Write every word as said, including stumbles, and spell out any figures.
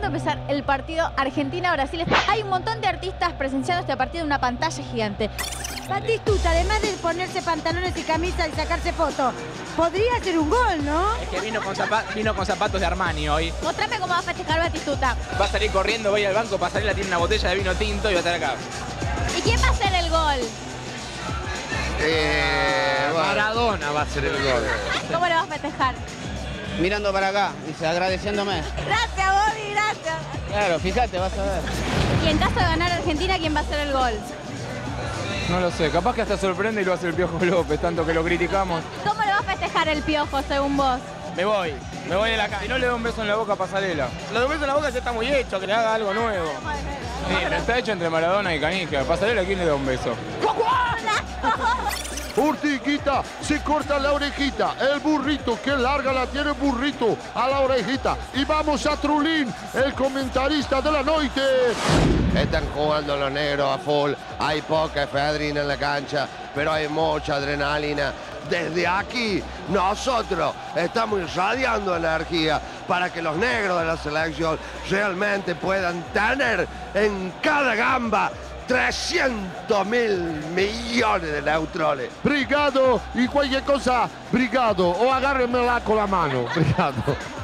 a empezar el partido Argentina-Brasil. Hay un montón de artistas presenciando este partido en una pantalla gigante. Batistuta, además de ponerse pantalones y camisa y sacarse fotos, podría ser un gol, ¿no? Es que vino con, zapa vino con zapatos de Armani hoy. Mostrame cómo va a festejar Batistuta. Va a salir corriendo, va a ir al banco, pasarela, tiene una botella de vino tinto y va a estar acá. ¿Y quién va a hacer el gol? Eh, bueno. Maradona va a ser el gol. ¿Cómo lo va a festejar? Mirando para acá, dice, agradeciéndome. Gracias, Bobby, gracias. Claro, fíjate, vas a ver. Y en caso de ganar Argentina, ¿quién va a hacer el gol? No lo sé, capaz que hasta sorprende y lo hace el Piojo López, tanto que lo criticamos. ¿Cómo lo va a festejar el Piojo, según vos? Me voy, me voy de la casa. Si no le da un beso en la boca a Pasarela. Lo de un beso en la boca ya está muy hecho, que le haga algo nuevo. Sí, pero está hecho entre Maradona y Caniggia. Pasarela, ¿quién le da un beso? Urtiquita, se corta la orejita, el burrito, que larga la tiene el burrito a la orejita. Y vamos a Trulín, el comentarista de la noche. Están jugando los negros a full, hay poca efedrina en la cancha, pero hay mucha adrenalina. Desde aquí, nosotros estamos irradiando energía para que los negros de la selección realmente puedan tener en cada gamba trescientos mil millones de neutrones. Brigado y cualquier cosa, brigado, o agárrenmela con la mano, brigado.